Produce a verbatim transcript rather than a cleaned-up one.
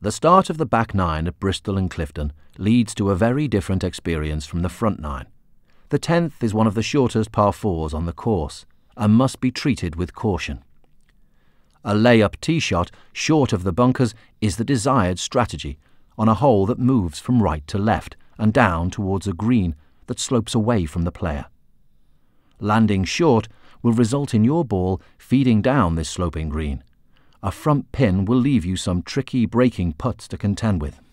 The start of the back nine at Bristol and Clifton leads to a very different experience from the front nine. The tenth is one of the shortest par fours on the course and must be treated with caution. A lay-up tee shot short of the bunkers is the desired strategy on a hole that moves from right to left and down towards a green that slopes away from the player. Landing short will result in your ball feeding down this sloping green. A front pin will leave you some tricky breaking putts to contend with.